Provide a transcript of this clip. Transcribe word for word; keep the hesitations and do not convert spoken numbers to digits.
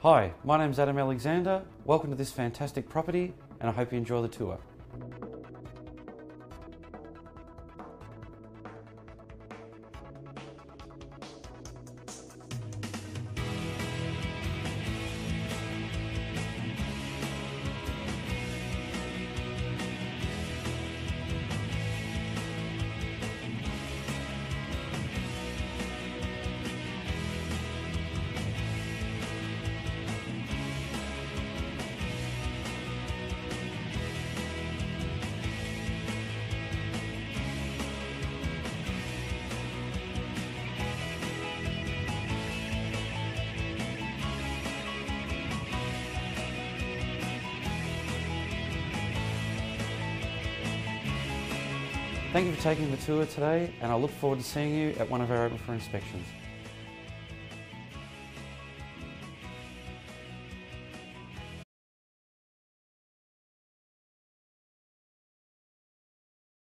Hi, my name's Adam Alexander. Welcome to this fantastic property, and I hope you enjoy the tour. Thank you for taking the tour today, and I look forward to seeing you at one of our open for inspections.